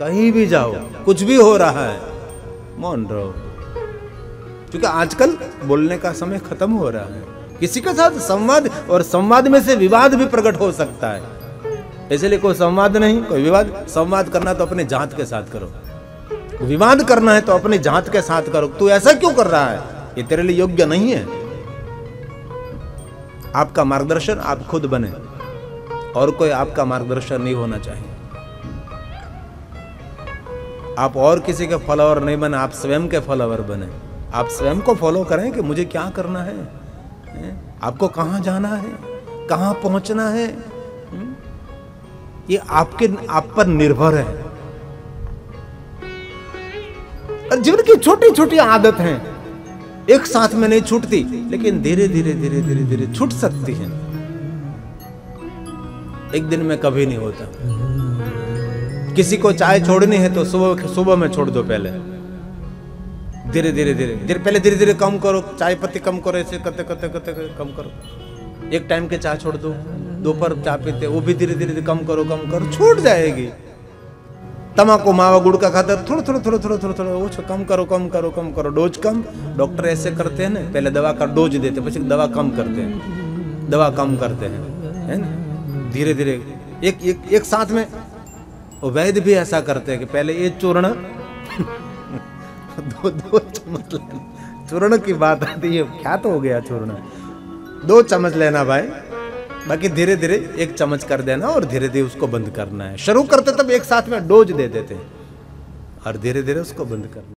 कहीं भी जाओ, कुछ भी हो रहा है, मौन रहो, क्योंकि आजकल बोलने का समय खत्म हो रहा है। किसी के साथ संवाद, और संवाद में से विवाद भी प्रकट हो सकता है, इसलिए कोई संवाद नहीं, कोई विवाद। संवाद करना तो अपने जात के साथ करो, विवाद करना है तो अपने जात के साथ करो। तू ऐसा क्यों कर रहा है, ये तेरे लिए योग्य नहीं है। आपका मार्गदर्शन आप खुद बने, और कोई आपका मार्गदर्शन नहीं होना चाहिए। आप और किसी के फॉलोअर नहीं बने, आप स्वयं के फॉलोअर बने। आप स्वयं को फॉलो करें कि मुझे क्या करना है, आपको कहां जाना है, कहां पहुंचना है, ये आप पर निर्भर है। और जीवन की छोटी छोटी आदत हैं, एक साथ में नहीं छूटती, लेकिन धीरे धीरे धीरे धीरे धीरे छूट सकती हैं। एक दिन में कभी नहीं होता। किसी को चाय छोड़नी है तो सुबह में छोड़ दो, पहले धीरे धीरे धीरे धीरे, पहले धीरे धीरे कम करो, चाय पत्ती कम करो, ऐसे करते करते करते कम करो। एक टाइम के चाय छोड़ दो, दोपहर चाय पीते वो भी धीरे धीरे कम करो, छूट जाएगी। तम्बाकू मावा गुड़ का खाता, थोड़ा थोड़ा थोड़ा थोड़ा थोड़ा थोड़ा वो कम करो कम करो कम करो, डोज कम। डॉक्टर ऐसे करते हैं ना, पहले दवा का डोज देते, फिर दवा कम करते हैं, दवा कम करते हैं, है ना, धीरे धीरे एक साथ में। वैद्य भी ऐसा करते हैं कि पहले ये चूर्ण दो चम्मच लेना। चूर्ण की बात आती है, क्या तो हो गया चूर्ण, 2 चम्मच लेना भाई, बाकी धीरे धीरे 1 चम्मच कर देना, और धीरे धीरे उसको बंद करना है। शुरू करते तब एक साथ में डोज दे देते, और धीरे धीरे उसको बंद करना।